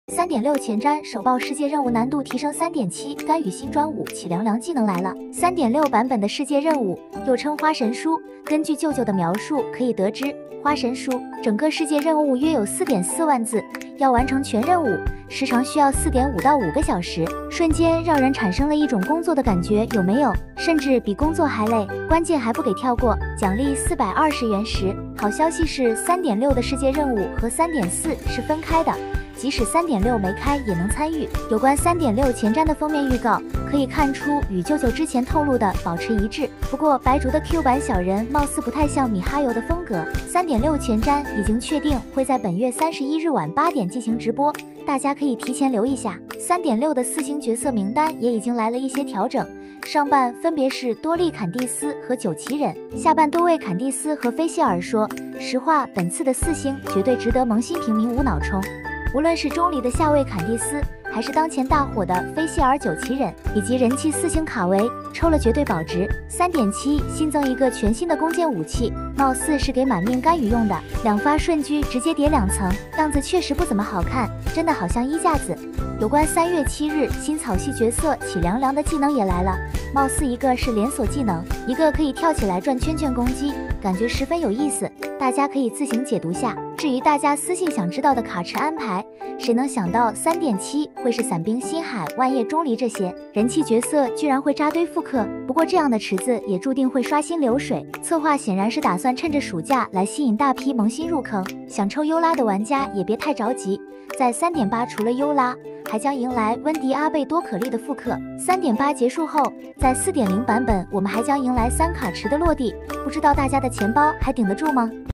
3.6前瞻首曝世界任务难度提升3.7，甘雨新专武器凉凉技能来了。3.6版本的世界任务又称花神书，根据舅舅的描述可以得知，花神书整个世界任务约有4.4万字，要完成全任务，时长需要4.5到5个小时，瞬间让人产生了一种工作的感觉，有没有？甚至比工作还累，关键还不给跳过，奖励420元时。好消息是3.6的世界任务和3.4是分开的。即使3.6没开也能参与。有关3.6前瞻的封面预告，可以看出与舅舅之前透露的保持一致。不过白竹的 Q 版小人貌似不太像米哈游的风格。3.6前瞻已经确定会在本月31日晚8点进行直播，大家可以提前留意下。3.6的4星角色名单也已经来了一些调整，上半分别是多利坎蒂斯和九旗人，下半多为坎蒂斯和菲希尔说。实话，本次的4星绝对值得萌新平民无脑冲。无论是中离的下位坎蒂斯，还是当前大火的菲希尔九旗人，以及人气4星卡维，抽了绝对保值。3.7新增一个全新的弓箭武器，貌似是给满命甘雨用的，2发瞬狙直接叠2层，样子确实不怎么好看，真的好像衣架子。有关3月7日新草系角色起凉凉的技能也来了，貌似一个是连锁技能，一个可以跳起来转圈圈攻击，感觉十分有意思，大家可以自行解读下。至于大家私信想知道的卡池安排，谁能想到3.7会是伞兵星海、万叶钟离这些人气角色居然会扎堆复刻？不过这样的池子也注定会刷新流水，策划显然是打算趁着暑假来吸引大批萌新入坑。想抽优拉的玩家也别太着急，在3.8除了优拉，还将迎来温迪阿贝多可利的复刻。3.8结束后，在4.0版本我们还将迎来3卡池的落地，不知道大家的钱包还顶得住吗？